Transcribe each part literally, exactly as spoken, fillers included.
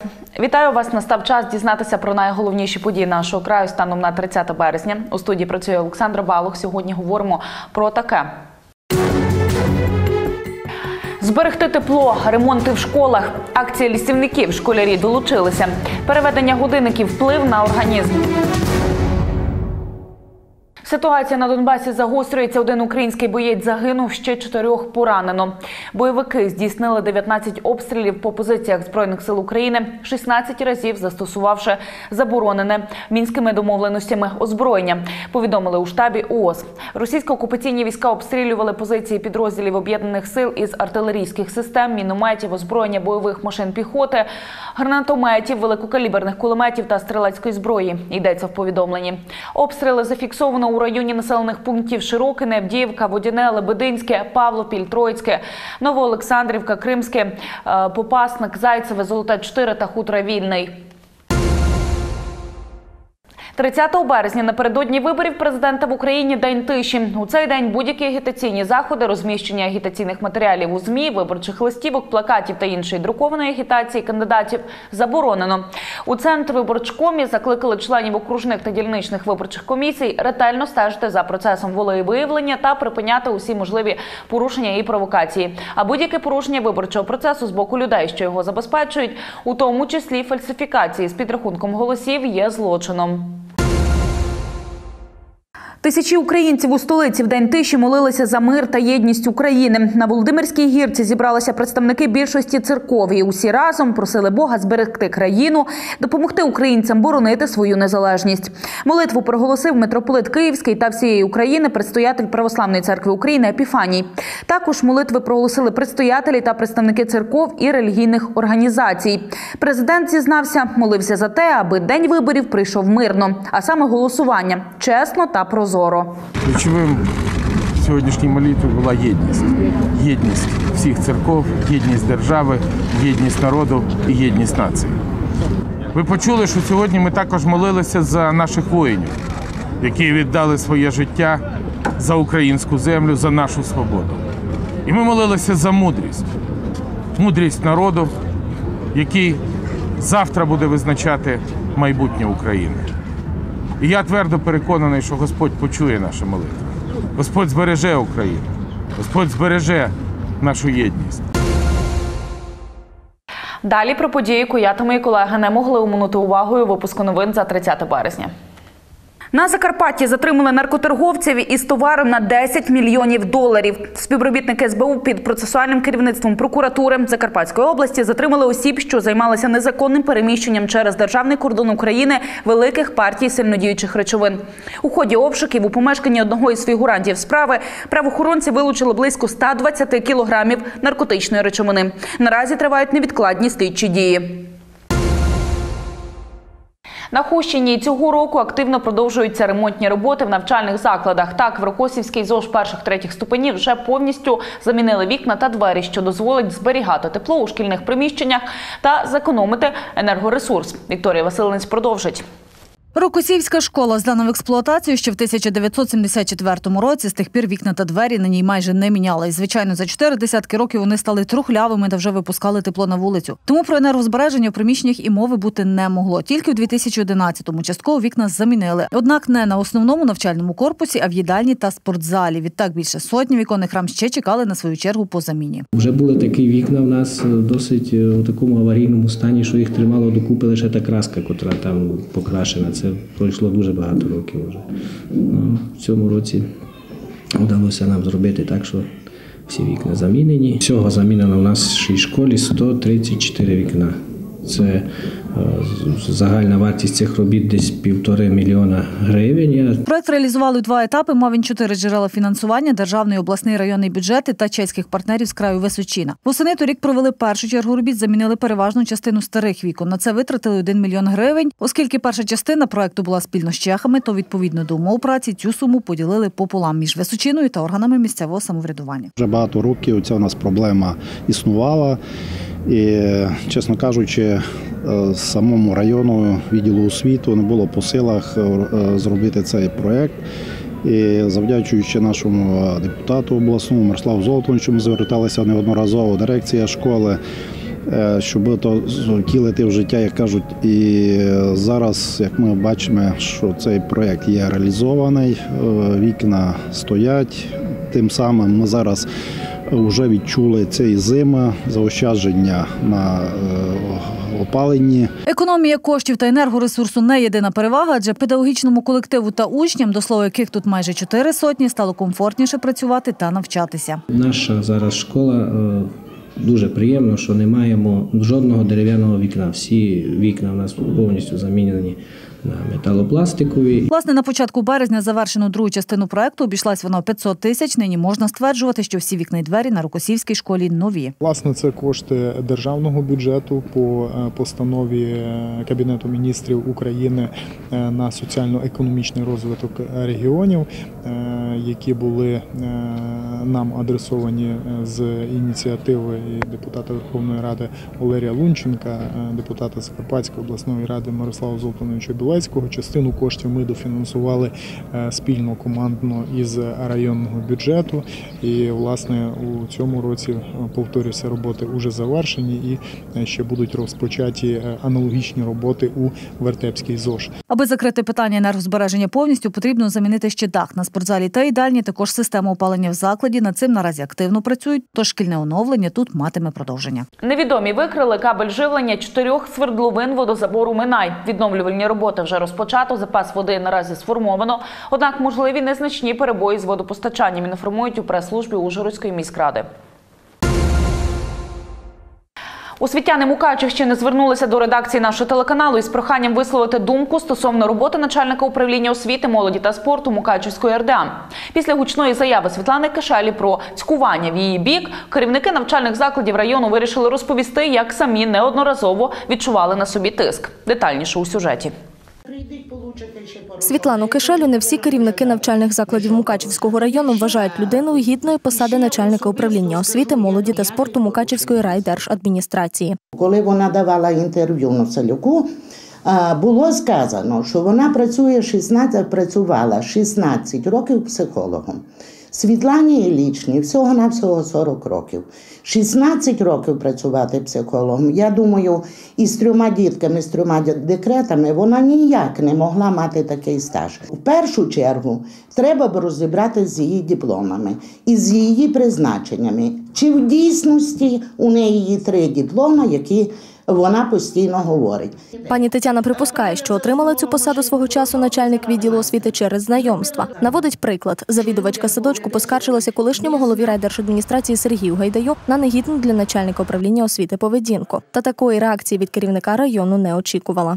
Вітаю вас! Настав час дізнатися про найголовніші події нашого краю станом на тридцяте березня. У студії працює Олександр Балух. Сьогодні говоримо про таке. Зберегти тепло, ремонти в школах, акція лісівників, школярі долучилися. Переведення годинників, вплив на організм. Ситуація на Донбасі загострюється. Один український боєць загинув, ще чотирьох поранено. Бойовики здійснили дев'ятнадцять обстрілів по позиціях Збройних сил України, шістнадцять разів застосувавши заборонене мінськими домовленостями озброєння, повідомили у штабі ООС. Російсько-окупаційні війська обстрілювали позиції підрозділів Об'єднаних сил із артилерійських систем, мінометів, озброєння бойових машин піхоти, гранатометів, великокаліберних кулеметів та стрілецької зброї, йдеться в повідомленні. Обстріли зафіксовано у районі населених пунктів Широкине, Авдіївка, Водяне, Лебединське, Павлопіль, Троїцьке, Новоолександрівка, Кримське, Попасник, Зайцеве, Золоте чотири та Хутора Вільний. тридцятого березня напередодні виборів президента в Україні – День тиші. У цей день будь-які агітаційні заходи, розміщення агітаційних матеріалів у ЗМІ, виборчих листівок, плакатів та іншої друкованої агітації кандидатів заборонено. У Центрвиборчкомі закликали членів окружних та дільничних виборчих комісій ретельно стежити за процесом волевиявлення та припиняти усі можливі порушення і провокації. А будь-яке порушення виборчого процесу з боку людей, що його забезпечують, у тому числі фальсифікації з підрахунком голосів, є злочином. Тисячі українців у столиці в День тиші молилися за мир та єдність України. На Володимирській гірці зібралися представники більшості церков і усі разом просили Бога зберегти країну, допомогти українцям боронити свою незалежність. Молитву проголосив митрополит Київський та всієї України предстоятель Православної церкви України Епіфаній. Також молитви проголосили предстоятелі та представники церков і релігійних організацій. Президент зізнався, молився за те, аби день виборів прийшов мирно, а саме голосування – чесно та прозоро. Ключовим в сьогоднішній молитві була єдність. Єдність всіх церков, єдність держави, єдність народу і єдність нації. Ви почули, що сьогодні ми також молилися за наших воїнів, які віддали своє життя за українську землю, за нашу свободу. І ми молилися за мудрість. Мудрість народу, який завтра буде визначати майбутнє України. І я твердо переконаний, що Господь почує наші молитви. Господь збереже Україну. Господь збереже нашу єдність. Далі про події, яку я та мої колеги не могли оминути увагою випуску новин за тридцяте березня. На Закарпатті затримали наркоторговців із товаром на десять мільйонів доларів. Співробітники ес бе у під процесуальним керівництвом прокуратури Закарпатської області затримали осіб, що займалися незаконним переміщенням через державний кордон України великих партій сильнодіючих речовин. У ході обшуків у помешканні одного із фігурантів справи правоохоронці вилучили близько ста двадцяти кілограмів наркотичної речовини. Наразі тривають невідкладні слідчі дії. На Хустині цього року активно продовжуються ремонтні роботи в навчальних закладах. Так, в Рокосівській ЗОЖ перших-третіх ступенів вже повністю замінили вікна та двері, що дозволить зберігати тепло у шкільних приміщеннях та зекономити енергоресурс. Вікторія Василинець продовжить. Рокосівська школа здана в експлуатацію ще в тисяча дев'ятсот сімдесят четвертому році. З тих пір вікна та двері на ній майже не міняли. І, звичайно, за чотири десятки років вони стали трухлявими та вже випускали тепло на вулицю. Тому про енергозбереження в приміщеннях і мови бути не могло. Тільки в дві тисячі одинадцятому частково вікна замінили. Однак не на основному навчальному корпусі, а в їдальні та спортзалі. Відтак більше сотні віконних рам ще чекали на свою чергу по заміні. Вже були такі вікна в нас досить у такому аварійному стані, що їх тримало докупи лише та краска, котра там покрашена. Це пройшло дуже багато років вже. Ну, в цьому році вдалося нам зробити так, що всі вікна замінені. Всього замінено у нас в нашій школі сто тридцять чотири вікна. Це загальна вартість цих робіт десь півтори мільйона гривень. Проект реалізували у два етапи. Мав він чотири джерела фінансування – державний, обласний, районний бюджети та чеських партнерів з краю Височина. Восени торік провели першу чергу робіт, замінили переважну частину старих вікон. На це витратили один мільйон гривень. Оскільки перша частина проекту була спільно з чехами, то відповідно до умов праці цю суму поділили пополам між Височиною та органами місцевого самоврядування. Вже багато років ця у нас проблема існувала. І, чесно кажучи, самому району відділу освіти не було по силах зробити цей проєкт. І завдячуючи нашому депутату обласному Мирославу Золотовичу, ми зверталися неодноразово, дирекція школи. щоб то втілити в життя, як кажуть. І зараз, як ми бачимо, що цей проєкт є реалізований, вікна стоять. Тим самим ми зараз вже відчули цієї зими заощадження на опаленні. Економія коштів та енергоресурсу – не єдина перевага, адже педагогічному колективу та учням, до слова яких тут майже чотири сотні, стало комфортніше працювати та навчатися. Наша зараз школа е, дуже приємно, що не маємо жодного дерев'яного вікна. Всі вікна у нас повністю замінені на металопластикові. Власне, на початку березня завершено другу частину проекту. Обійшлась вона в п'ятсот тисяч. Нині можна стверджувати, що всі вікна й двері на Рокосівській школі нові. Власне, це кошти державного бюджету по постанові Кабінету міністрів України на соціально-економічний розвиток регіонів, які були нам адресовані з ініціативи депутата Верховної Ради Валерія Лунченка, депутата Закарпатської обласної ради Мирослава Золтановича Білецького. Частину коштів ми дофінансували спільно командно із районного бюджету. І, власне, у цьому році, повторюся, роботи вже завершені і ще будуть розпочаті аналогічні роботи у Вертепській ЗОШ. Аби закрити питання енергозбереження повністю, потрібно замінити ще дах на спортзалі та їдальні, також систему опалення в закладі. Над цим наразі активно працюють, тож шкільне оновлення тут матиме продовження. Невідомі викрили кабель живлення чотирьох свердловин водозабору Минай. Відновлювальні роботи вже розпочато, запас води наразі сформовано. Однак можливі незначні перебої з водопостачанням, інформують у прес-службі Ужгородської міськради. Освітяни Мукачівщини звернулися до редакції нашого телеканалу із проханням висловити думку стосовно роботи начальника управління освіти, молоді та спорту Мукачівської РДА. Після гучної заяви Світлани Кишелі про цькування в її бік, керівники навчальних закладів району вирішили розповісти, як самі неодноразово відчували на собі тиск. Детальніше у сюжеті. Світлану Кишелю не всі керівники навчальних закладів Мукачівського району вважають людиною гідної посади начальника управління освіти, молоді та спорту Мукачівської райдержадміністрації. Коли вона давала інтерв'ю Ноцелюку, було сказано, що вона працює шістнадцять, працювала шістнадцять років психологом. Світлані Іллічній всього-навсього сорок років. шістнадцять років працювати психологом. Я думаю, із трьома дітками, з трьома декретами вона ніяк не могла мати такий стаж. В першу чергу треба б розібрати з її дипломами і з її призначеннями. Чи в дійсності у неї є три дипломи, які вона постійно говорить. Пані Тетяна припускає, що отримала цю посаду свого часу начальник відділу освіти через знайомства. Наводить приклад. Завідувачка садочку поскаржилася колишньому голові райдержадміністрації Сергію Гайдаю на негідну для начальника управління освіти поведінку. Та такої реакції від керівника району не очікувала.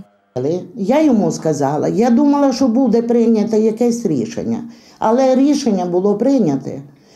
Я йому сказала, я думала, що буде прийнято якесь рішення. Але рішення було прийнято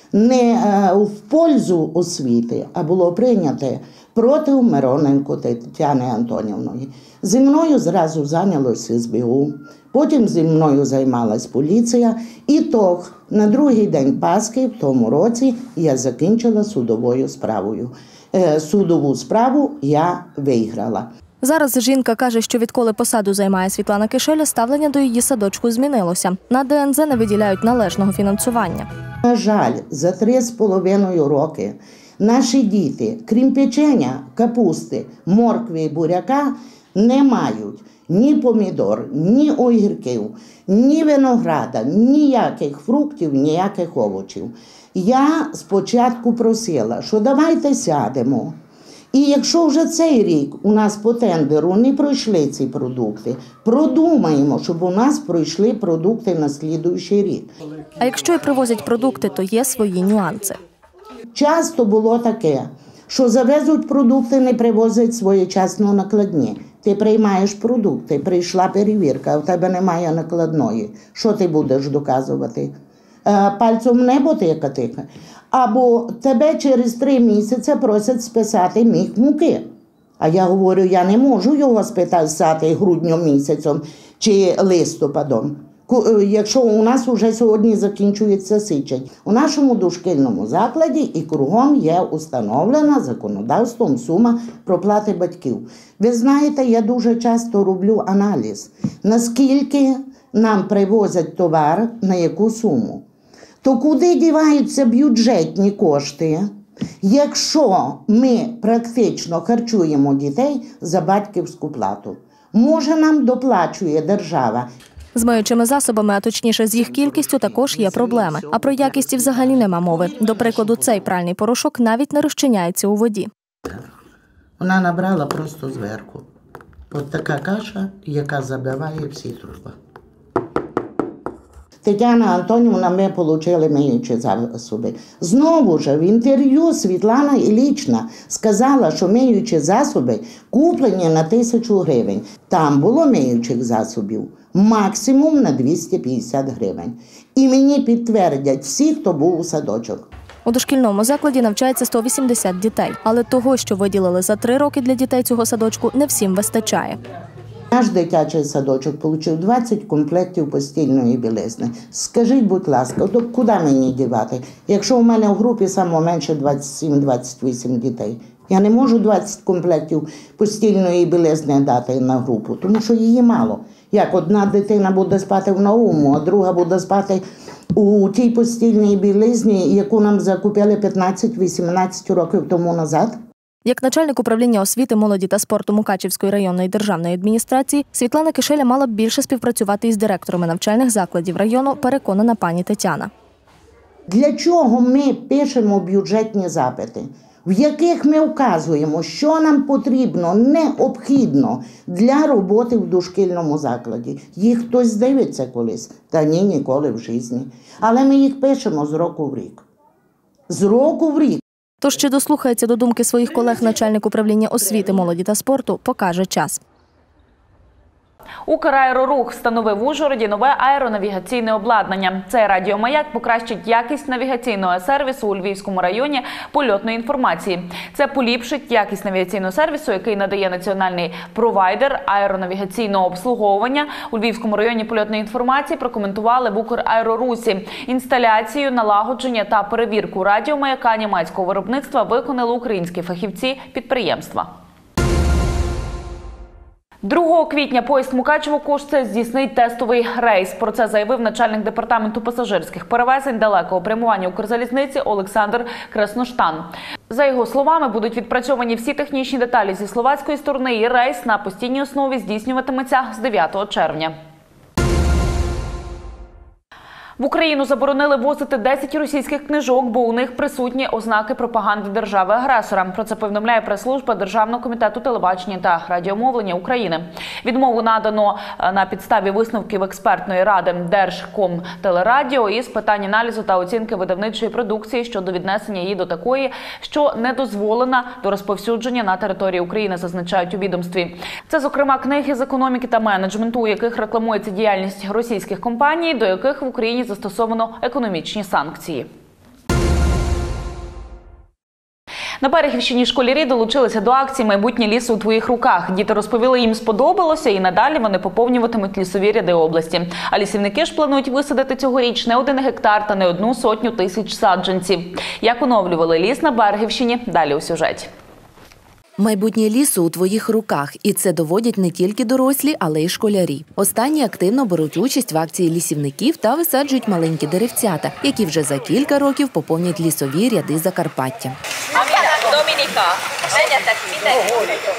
не в пользу освіти, а було прийнято проти Мироненко Тетяни Антонівної. Зі мною зразу зайнялося ес бе у, потім зі мною займалась поліція. І то на другий день Пасхи в тому році я закінчила судовою справою. Судову справу я виграла. Зараз жінка каже, що відколи посаду займає Світлана Кишеля, ставлення до її садочку змінилося. На де ен зе не виділяють належного фінансування. На жаль, за три з половиною роки наші діти, крім печення, капусти, моркви і буряка, не мають ні помідор, ні огірків, ні винограда, ніяких фруктів, ніяких овочів. Я спочатку просила, що давайте сядемо. І якщо вже цей рік у нас по тендеру не пройшли ці продукти, продумаємо, щоб у нас пройшли продукти на слідуючий рік. А якщо і привозять продукти, то є свої нюанси. Часто було таке, що завезуть продукти, не привозять своєчасно накладні. Ти приймаєш продукти, прийшла перевірка, а в тебе немає накладної. Що ти будеш доказувати? Пальцем в небо тикати? Або тебе через три місяці просять списати міг муки. А я говорю, я не можу його списати груднем місяцем чи листопадом, якщо у нас вже сьогодні закінчується січень. У нашому дошкільному закладі і кругом є установлена законодавством сума проплати батьків. Ви знаєте, я дуже часто роблю аналіз, наскільки нам привозять товар, на яку суму. То куди діваються бюджетні кошти, Якщо ми практично харчуємо дітей за батьківську плату, може нам доплачує держава. З миючими засобами, а точніше з їх кількістю, також є проблеми. А про якість взагалі нема мови. До прикладу, цей пральний порошок навіть не розчиняється у воді. Вона набрала просто зверху. От така каша, яка забиває всі труби. Тетяна Антонівна, ми отримали миючі засоби. Знову ж в інтерв'ю Світлана Іллічна сказала, що миючі засоби куплені на тисячу гривень. Там було миючих засобів максимум на двісті п'ятдесят гривень. І мені підтвердять всі, хто був у садочок. У дошкільному закладі навчається сто вісімдесят дітей. Але того, що виділили за три роки для дітей цього садочку, не всім вистачає. Наш дитячий садочок отримав двадцять комплектів постільної білизни. Скажіть, будь ласка, куди мені дівати? Якщо у мене в групі саме менше двадцять сім - двадцять вісім дітей, я не можу двадцять комплектів постільної білизни дати на групу, тому що її мало. Як одна дитина буде спати в новому, а друга буде спати у тій постільній білизні, яку нам закупили п'ятнадцять - вісімнадцять років тому назад. Як начальник управління освіти, молоді та спорту Мукачівської районної державної адміністрації, Світлана Кишеля мала б більше співпрацювати із директорами навчальних закладів району, переконана пані Тетяна. Для чого ми пишемо бюджетні запити, в яких ми вказуємо, що нам потрібно, необхідно для роботи в дошкільному закладі? Їх хтось дивиться колись? Та ні, ніколи в житті. Але ми їх пишемо з року в рік. З року в рік. Тож, чи дослухається до думки своїх колег начальник управління освіти, молоді та спорту, покаже час. Украерорух встановив в Ужгороді нове аеронавігаційне обладнання. Цей радіомаяк покращить якість навігаційного сервісу у Львівському районі польотної інформації. Це поліпшить якість навігаційного сервісу, який надає національний провайдер аеронавігаційного обслуговування. У Львівському районі польотної інформації прокоментували в Украерорусі. Інсталяцію, налагодження та перевірку радіомаяка німецького виробництва виконали українські фахівці підприємства. другого квітня поїзд Мукачево-Кошце здійснить тестовий рейс. Про це заявив начальник департаменту пасажирських перевезень далекого прямування Укрзалізниці Олександр Красноштан. За його словами, будуть відпрацьовані всі технічні деталі зі словацької сторони, і рейс на постійній основі здійснюватиметься з дев'ятого червня. В Україну заборонили ввозити десять російських книжок, бо у них присутні ознаки пропаганди держави-агресора. Про це повідомляє прес-служба Державного комітету телебачення та радіомовлення України. Відмову надано на підставі висновків експертної ради Держкомтелерадіо із питань аналізу та оцінки видавничої продукції щодо віднесення її до такої, що не дозволена до розповсюдження на території України, зазначають у відомстві. Це, зокрема, книги з економіки та менеджменту, у яких рекламується діяльність російських компаній, до яких в Україні застосовано економічні санкції. На Берегівщині школярі долучилися до акції «Майбутнє лісу у твоїх руках». Діти розповіли, їм сподобалося, і надалі вони поповнюватимуть лісові ряди області. А лісівники ж планують висадити цьогоріч не один гектар та не одну сотню тисяч саджанців. Як оновлювали ліс на Берегівщині – далі у сюжеті. Майбутнє лісу у твоїх руках. І це доводять не тільки дорослі, але й школярі. Останні активно беруть участь в акції лісівників та висаджують маленькі деревцята, які вже за кілька років поповнять лісові ряди Закарпаття. Dominika, menjetek mindenki.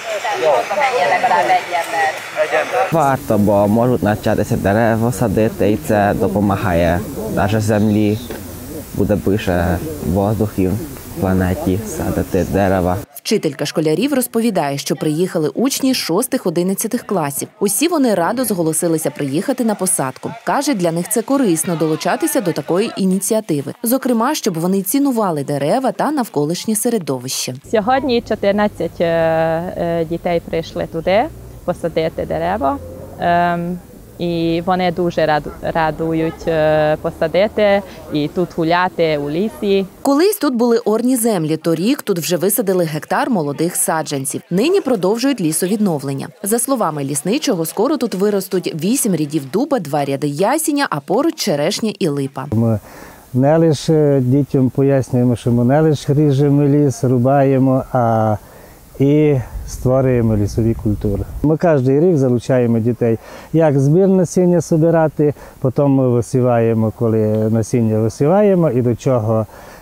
Варто, бо можуть навчатися дерева садити, і це допомагає. Навіть землі буде більше воздухів в планеті, садити дерева. Вчителька школярів розповідає, що приїхали учні з шостих-одинадцятих класів. Усі вони радо зголосилися приїхати на посадку. Каже, для них це корисно долучатися до такої ініціативи. Зокрема, щоб вони цінували дерева та навколишнє середовище. Сьогодні чотирнадцять дітей прийшли туди посадити дерева. І вони дуже радують посадити і тут гуляти у лісі. Колись тут були орні землі, торік тут вже висадили гектар молодих саджанців. Нині продовжують лісовідновлення. За словами лісничого, скоро тут виростуть вісім рядів дуба, два ряди ясеня, а поруч черешня і липа. Ми не лише дітям пояснюємо, що ми не лише ріжемо ліс, рубаємо, а і створюємо лісові культури. Ми кожен рік залучаємо дітей, як збір насіння збирати, потім ми висіваємо, коли насіння висіваємо, і до чого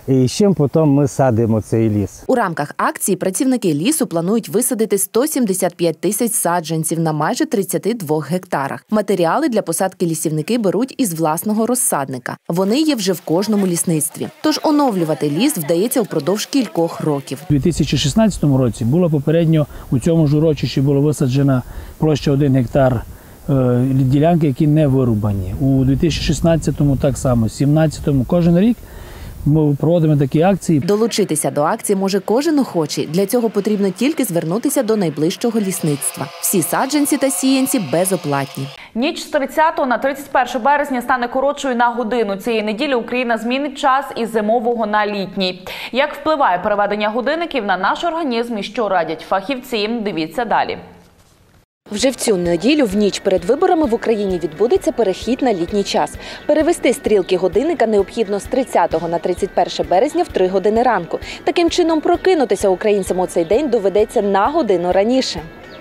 і з чим потім ми садимо цей ліс. У рамках акції працівники лісу планують висадити сто сімдесят п'ять тисяч саджанців на майже тридцяти двох гектарах. Матеріали для посадки лісівники беруть із власного розсадника. Вони є вже в кожному лісництві. Тож оновлювати ліс вдається впродовж кількох років. У дві тисячі шістнадцятому році було попередньо у цьому ж урочищі було висаджена площа один гектар ділянки, які не вирубані. У дві тисячі шістнадцятому так само, у дві тисячі сімнадцятому кожен рік ми проводимо такі акції. Долучитися до акції може кожен охочий. Для цього потрібно тільки звернутися до найближчого лісництва. Всі саджанці та сіянці безоплатні. Ніч з тридцятого на тридцять перше березня стане коротшою на годину. Цієї неділі Україна змінить час із зимового на літній. Як впливає переведення годинників на наш організм і що радять фахівці, дивіться далі. Вже в цю неділю в ніч перед виборами в Україні відбудеться перехід на літній час. Перевести стрілки годинника необхідно з тридцятого на тридцять перше березня в три години ранку. Таким чином прокинутися українцям у цей день доведеться на годину раніше.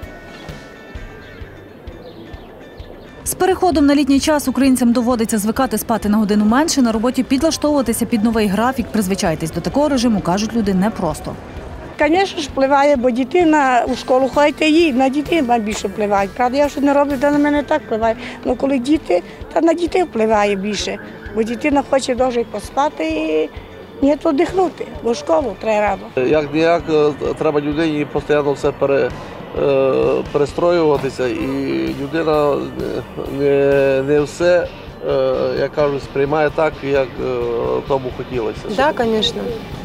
З переходом на літній час українцям доводиться звикати спати на годину менше, на роботі підлаштовуватися під новий графік, призвичайтесь до такого режиму, кажуть люди, непросто. Звісно ж, впливає, бо дитина у школу ходить, і на дітей найбільше впливає. Правда, я що не роблю, то на мене так впливає. Але коли діти, то на дітей впливає більше. Бо дитина хоче довше поспати і не то дихнути, бо в школу треба рано. Як-ніяк треба людині постійно все пере, перестроюватися, і людина не, не все, як кажуть, сприймає так, як тому хотілося. Так, да, звісно.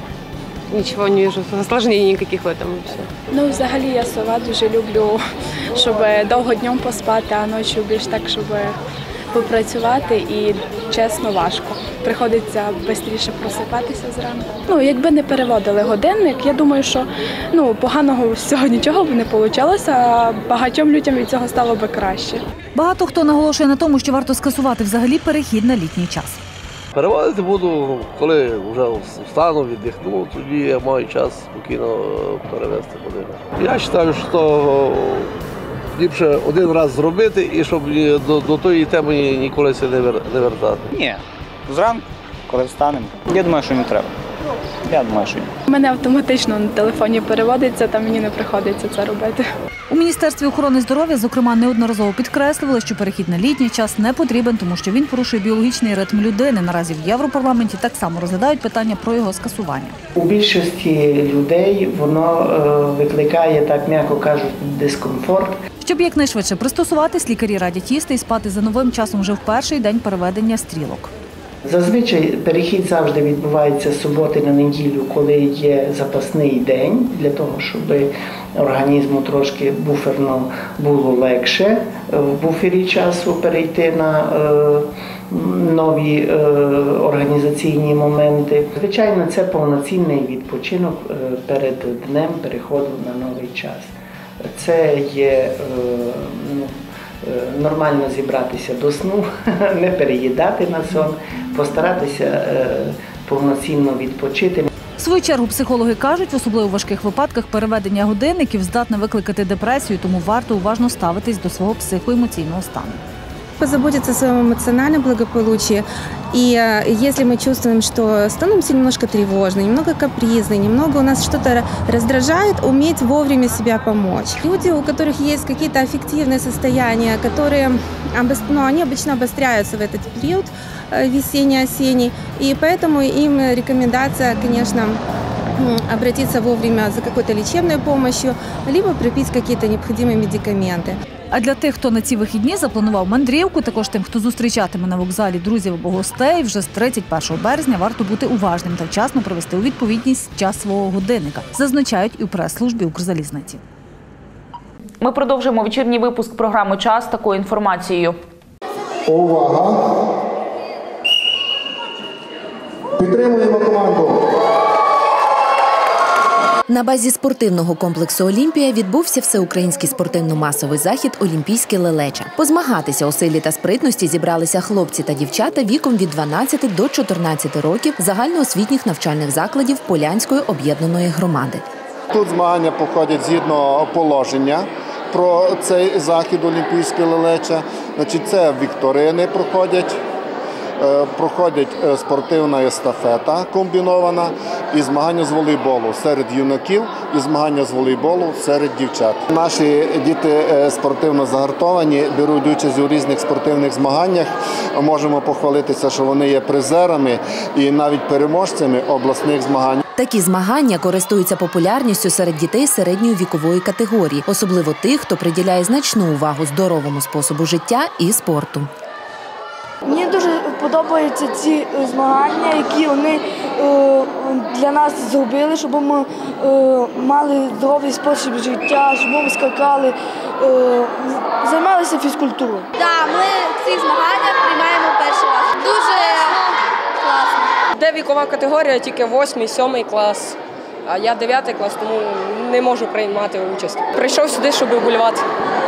Нічого не вижу, осложнень ніяких в цьому. Ну, взагалі я сова дуже люблю, щоб довго днем поспати, а ночі більш так, щоб попрацювати і, чесно, важко. Приходиться швидше просипатися зранку. Ну, якби не переводили годинник, я думаю, що ну, поганого з цього нічого б не вийшло, а багатьом людям від цього стало б краще. Багато хто наголошує на тому, що варто скасувати взагалі перехід на літній час. Переводити буду, коли вже встану, віддихну, тоді я маю час спокійно перевести годину. Я вважаю, що ліпше один раз зробити і щоб до, до тої теми ніколи не вертати. Ні, зранку, коли встанемо. Я думаю, що не треба. Я думаю, що ні. У мене автоматично на телефоні переводиться, та мені не приходиться це робити. У Міністерстві охорони здоров'я, зокрема, неодноразово підкреслювали, що перехід на літній час не потрібен, тому що він порушує біологічний ритм людини. Наразі в Європарламенті так само розглядають питання про його скасування. У більшості людей воно викликає, так м'яко кажуть, дискомфорт. Щоб якнайшвидше пристосуватись, лікарі радять їсти і спати за новим часом вже в перший день переведення стрілок. Зазвичай перехід завжди відбувається з суботи на неділю, коли є запасний день, для того, щоб організму трошки буферно було легше в буфері часу перейти на е, нові е, організаційні моменти. Звичайно, це повноцінний відпочинок е, перед днем переходу на новий час. Це є е, ну, нормально зібратися до сну, не переїдати на сон, постаратися повноцінно відпочити. В свою чергу психологи кажуть, в особливо важких випадках переведення годинників здатне викликати депресію, тому варто уважно ставитись до свого психоемоційного стану. Позаботиться о своем эмоциональном благополучии. И если мы чувствуем, что становимся немножко тревожны, немного капризны, немного у нас что-то раздражает, уметь вовремя себя помочь. Люди, у которых есть какие-то аффективные состояния, которые ну, они обычно обостряются в этот период весенний-осенний, и поэтому им рекомендация, конечно, обратиться вовремя за какой-то лечебной помощью, либо припить какие-то необходимые медикаменты. А для тих, хто на ці вихідні запланував мандрівку, також тим, хто зустрічатиме на вокзалі друзів або гостей, вже з тридцять першого березня варто бути уважним та вчасно привести у відповідність час свого годинника, зазначають і у прес-службі Укрзалізниці. Ми продовжуємо вечірній випуск програми «Час» такою інформацією. Увага! Підтримуємо команду! На базі спортивного комплексу «Олімпія» відбувся всеукраїнський спортивно-масовий захід «Олімпійське лелеча». Позмагатися у силі та спритності зібралися хлопці та дівчата віком від дванадцяти до чотирнадцяти років загальноосвітніх навчальних закладів Полянської об'єднаної громади. Тут змагання проходять згідно положення про цей захід «Олімпійське лелеча». Значить, це вікторини проходять, проходить спортивна естафета комбінована і змагання з волейболу серед юнаків і змагання з волейболу серед дівчат. Наші діти спортивно загартовані, беруть участь у різних спортивних змаганнях. Можемо похвалитися, що вони є призерами і навіть переможцями обласних змагань. Такі змагання користуються популярністю серед дітей середньої вікової категорії, особливо тих, хто приділяє значну увагу здоровому способу життя і спорту. Мені дуже подобаються ці змагання, які вони для нас зробили, щоб ми мали здоровий спосіб життя, щоб ми скакали, займалися фізкультурою. Так, ми в цих змаганнях приймаємо перший раз. Дуже класно. Де вікова категорія, тільки восьмий, сьомий клас, а я дев'ятий клас, тому не можу приймати участь. Прийшов сюди, щоб вболівати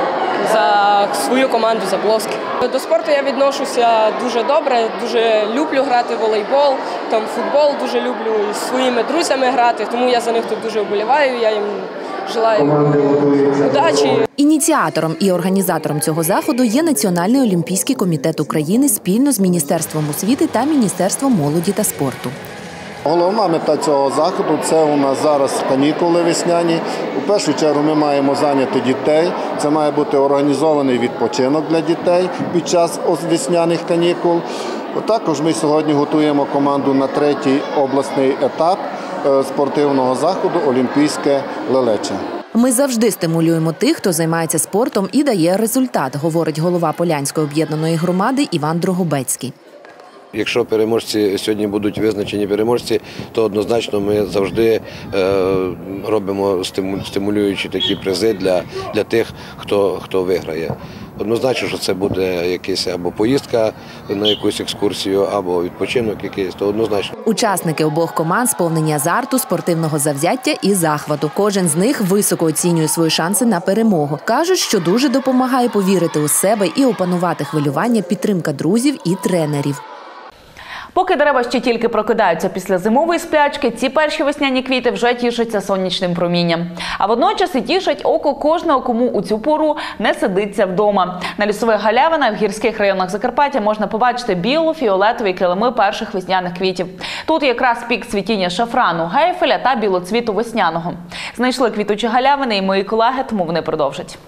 за свою команду, за Пловський. До спорту я відношуся дуже добре, дуже люблю грати в волейбол, там футбол, дуже люблю зі своїми друзями грати, тому я за них тут дуже вболіваю, я їм желаю удачі. Ініціатором і організатором цього заходу є Національний олімпійський комітет України спільно з Міністерством освіти та Міністерством молоді та спорту. Головна мета цього заходу – це у нас зараз канікули весняні. У першу чергу ми маємо зайняти дітей. Це має бути організований відпочинок для дітей під час весняних канікул. Також ми сьогодні готуємо команду на третій обласний етап спортивного заходу «Олімпійське лелече». Ми завжди стимулюємо тих, хто займається спортом і дає результат, говорить голова Полянської об'єднаної громади Іван Дрогобецький. Якщо переможці сьогодні будуть визначені переможці, то однозначно ми завжди е, робимо стимулюючі такі призи для, для тих, хто, хто виграє. Однозначно, що це буде якась або поїздка на якусь екскурсію, або відпочинок якийсь, то однозначно. Учасники обох команд сповнені азарту, спортивного завзяття і захвату. Кожен з них високо оцінює свої шанси на перемогу. Кажуть, що дуже допомагає повірити у себе і опанувати хвилювання підтримка друзів і тренерів. Поки дерева ще тільки прокидаються після зимової сплячки, ці перші весняні квіти вже тішаться сонячним промінням. А водночас і тішать око кожного, кому у цю пору не сидиться вдома. На лісових галявинах в гірських районах Закарпаття можна побачити біло-фіолетові килими перших весняних квітів. Тут якраз пік цвітіння шафрану, гейфеля та білоцвіту весняного. Знайшли квітучі галявини і мої колеги, тому вони продовжать.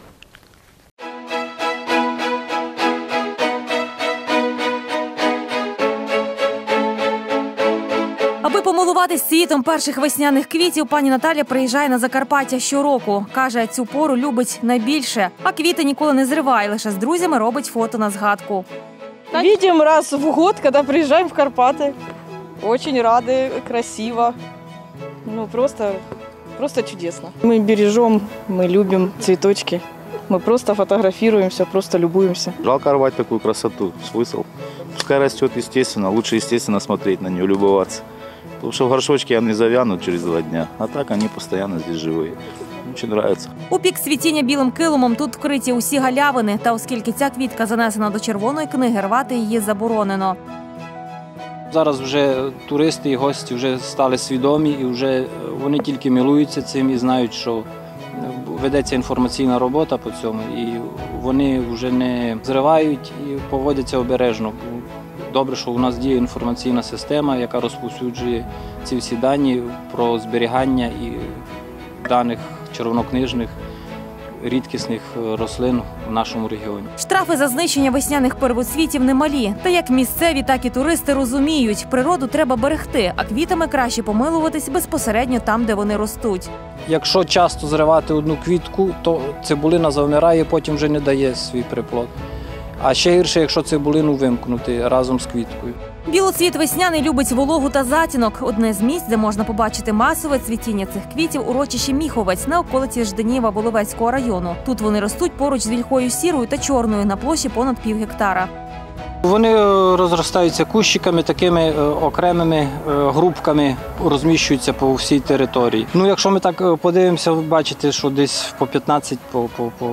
Аби помилуватись світом перших весняних квітів, пані Наталя приїжджає на Закарпаття щороку. Каже, цю пору любить найбільше, а квіти ніколи не зриває, лише з друзями робить фото на згадку. Видим раз в год, когда приезжаем в Карпаты. Очень рады, красиво. Ну, просто, просто чудесно. Мы бережем, мы любим цветочки. Мы просто фотографируемся, просто любуемся. Жалко рвать такую красоту, смысл. Пускай растет естественно, лучше естественно смотреть на нее, любоваться. Потому что в горшочке они завянут через два дня, а так они постоянно здесь живые. Очень нравится. У пік цвітіння білим килимом тут вкриті усі галявини, та оскільки ця квітка занесена до червоної книги, рвати її заборонено. Зараз вже туристи і гості вже стали свідомі і вже вони тільки милуються цим і знають, що ведеться інформаційна робота по цьому, і вони вже не зривають і поводяться обережно. Добре, що у нас діє інформаційна система, яка розповсюджує ці всі дані про зберігання і даних червонокнижних рідкісних рослин в нашому регіоні. Штрафи за знищення весняних первоцвітів немалі. Та як місцеві, так і туристи розуміють, природу треба берегти, а квітами краще помилуватись безпосередньо там, де вони ростуть. Якщо часто зривати одну квітку, то цибулина завмирає, потім вже не дає свій приплод. А ще гірше, якщо цибулину вимкнути разом з квіткою. Білоцвіт весняний любить вологу та затінок. Одне з місць, де можна побачити масове цвітіння цих квітів – урочище Міховець на околиці Жданєва Воловецького району. Тут вони ростуть поруч з вільхою сірою та чорною на площі понад пів гектара. Вони розростаються кущиками, такими окремими групками, розміщуються по всій території. Ну, якщо ми так подивимося, ви бачите, що десь по п'ятнадцять, по, по, по,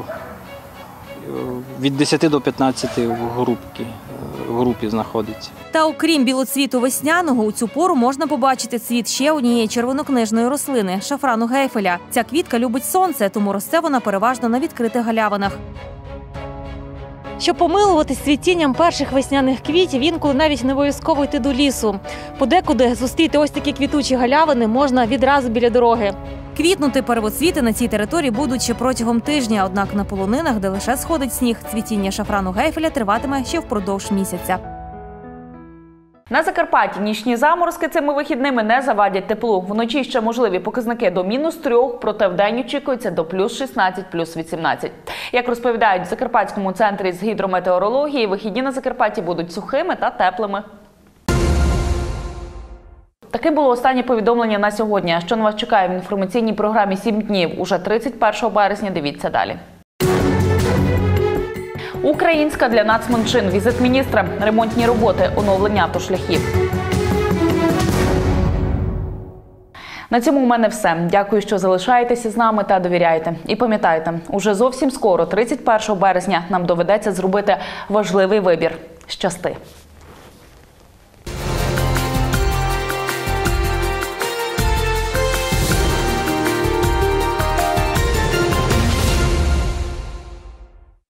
від десяти до п'ятнадцяти в групі, в групі знаходиться. Та окрім білоцвіту весняного, у цю пору можна побачити цвіт ще однієї червонокнижної рослини – шафрану гейфеля. Ця квітка любить сонце, тому росте вона переважно на відкритих галявинах. Щоб помилуватись цвітінням перших весняних квітів, інколи навіть не обов'язково йти до лісу. Подекуди зустріти ось такі квітучі галявини можна відразу біля дороги. Квітнути первоцвіти на цій території будуть ще протягом тижня, однак на полонинах, де лише сходить сніг, цвітіння шафрану гейфеля триватиме ще впродовж місяця. На Закарпатті нічні заморозки цими вихідними не завадять теплу. Вночі ще можливі показники до мінус трьох, проте вдень очікується до плюс шістнадцять, плюс вісімнадцять. Як розповідають в Закарпатському центрі з гідрометеорології, вихідні на Закарпатті будуть сухими та теплими. Таким було останнє повідомлення на сьогодні. А що на вас чекає в інформаційній програмі «сім днів» уже тридцять першого березня, дивіться далі. Українська для нацменшин. Візит міністра. Ремонтні роботи. Оновлення автошляхів. На цьому у мене все. Дякую, що залишаєтеся з нами та довіряєте. І пам'ятайте, уже зовсім скоро, тридцять першого березня, нам доведеться зробити важливий вибір. Щасти!